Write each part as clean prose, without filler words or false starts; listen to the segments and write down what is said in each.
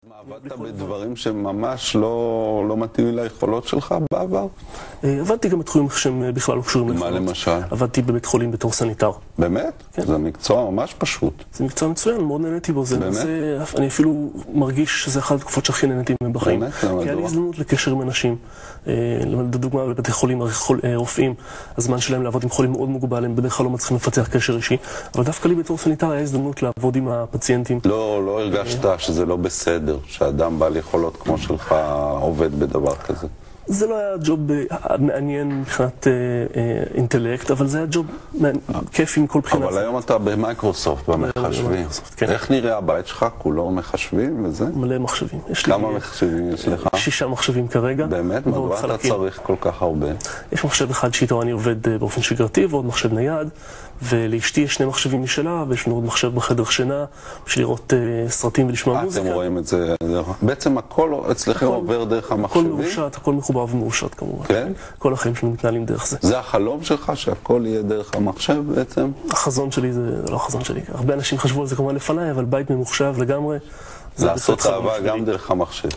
עבדת בדברים שממש לא מתאימים ליכולות שלך בעבר? עבדתי גם בתחומים שהם בכלל לא קשורים ליכולות. מה למשל? עבדתי בבית חולים בתור סניטר. באמת? כן. זה מקצוע ממש פשוט. זה מקצוע מצוין, מאוד נהניתי בו. באמת? אני אפילו מרגיש שזה אחת התקופות שהכי נהניתי מהם בחיים. באמת? כי היה לי הזדמנות לקשר עם אנשים. לדוגמה, בבתי חולים רופאים, הזמן שלהם לעבוד עם חולים מאוד מוגבל, הם בדרך כלל לא מצליחים לפתח קשר אישי. אבל דווקא לי בתור סניטר היה הזדמנות לעבוד עם הפציינטים. לא הרגשת שזה לא בסדר, שאדם בעל יכולות כמו שלך עובד בדבר כזה? זה לא היה ג'וב מעניין מבחינת אינטלקט, אבל זה היה ג'וב כיפי מכל בחינה. אבל היום אתה במייקרוסופט, במחשבים. איך נראה הבית שלך? כולו מחשבים וזה? מלא מחשבים. כמה מחשבים יש לך? 6 מחשבים כרגע. באמת? מדוע אתה צריך כל כך הרבה? יש מחשב אחד שאיתו אני עובד באופן שגרתי, ועוד מחשב נייד, ולאשתי יש 2 מחשבים משלה, ויש לנו עוד מחשב בחדר שינה, בשביל לראות סרטים ולשמוע מוזיקה. אתם רואים את זה, בעצם הכל אצלכם עובר דרך המחשבים? הכל מרושת, הכל מחובר ומרושת כמובן. כן? כל החיים שלנו מתנהלים דרך זה. זה החלום שלך, שהכל יהיה דרך המחשב בעצם? החזון שלי זה לא החזון שלי. הרבה אנשים חשבו על זה כמובן לפניי, אבל בית ממוחשב לגמרי. לעשות אהבה גם דרך המחשב.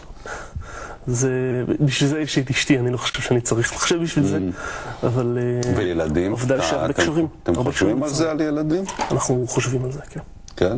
בשביל זה יש לי את אשתי, אני לא חושב שאני צריך לחשב בשביל זה, אבל... וילדים? עובדה שהרבה קשרים. אתם חושבים על זה, על ילדים? אנחנו חושבים על זה, כן. כן?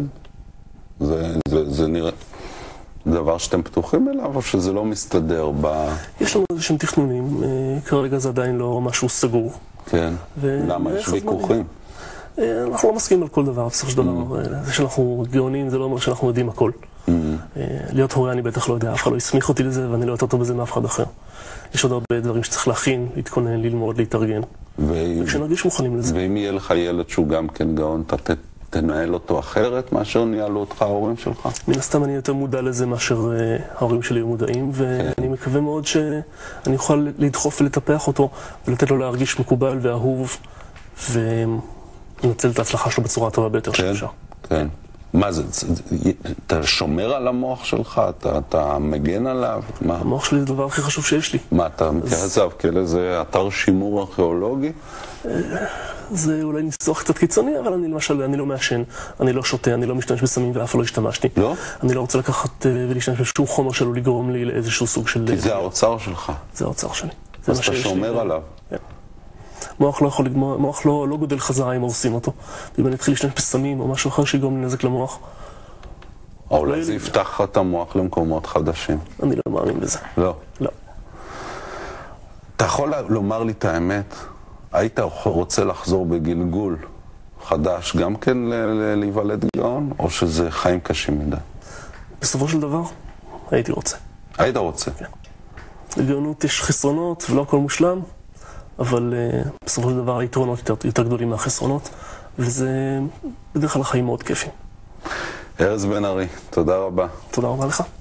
זה נראה... דבר שאתם פתוחים אליו, או שזה לא מסתדר ב... יש לנו איזשהם תכנונים, כרגע זה עדיין לא משהו סגור. כן, למה? יש ויכוחים? אנחנו לא מסכימים על כל דבר, בסופו של דבר. זה שאנחנו גאונים, זה לא אומר שאנחנו יודעים הכל. להיות הורה אני בטח לא יודע, אף אחד לא הסמיך אותי לזה, ואני לא יותר טוב בזה מאף אחד אחר. יש עוד הרבה דברים שצריך להכין, להתכונן, ללמוד, להתארגן. וכשנרגיש מוכנים לזה. ואם יהיה לך ילד שהוא גם כן גאון, אתה תנהל אותו אחרת מאשר ניהלו אותך ההורים שלך? מן הסתם אני יותר מודע לזה מאשר ההורים שלי היו מודעים, ואני מקווה מאוד שאני אוכל לדחוף ולטפח אותו, ולתת לו להרגיש מקובל ואהוב, ולנצל את ההצלחה שלו בצורה הטובה ביותר שאפשר. כן. מה זה? אתה שומר על המוח שלך? אתה מגן עליו? המוח שלי זה הדבר הכי חשוב שיש לי. מה, אתה מתייחס אליו כאיזה אתר שימור ארכיאולוגי? זה אולי ניסוח קצת קיצוני, אבל אני למשל, אני לא מעשן, אני לא שותה, אני לא משתמש בסמים ואף לא השתמשתי. לא? אני לא רוצה לקחת ולהשתמש בשום חומר שלו לגרום לי לאיזשהו סוג של... כי זה האוצר שלך. זה האוצר שלי. אז אתה שומר עליו. כן. מוח לא גודל חזרה אם הורסים אותו. ואם אני אתחיל להשתמש בסמים או משהו אחר שיגרום לי נזק למוח. או אולי זה יפתח את המוח למקומות חדשים. אני לא מאמין בזה. לא? לא. אתה יכול לומר לי את האמת? היית רוצה לחזור בגלגול חדש גם כן להיוולד גאון, או שזה חיים קשים מדי? בסופו של דבר, הייתי רוצה. היית רוצה? כן. לגאונות יש חסרונות ולא הכל מושלם, אבל בסופו של דבר היתרונות יותר גדולים מהחסרונות, וזה בדרך כלל החיים מאוד כיפים. ארז בן-ארי, תודה רבה. תודה רבה לך.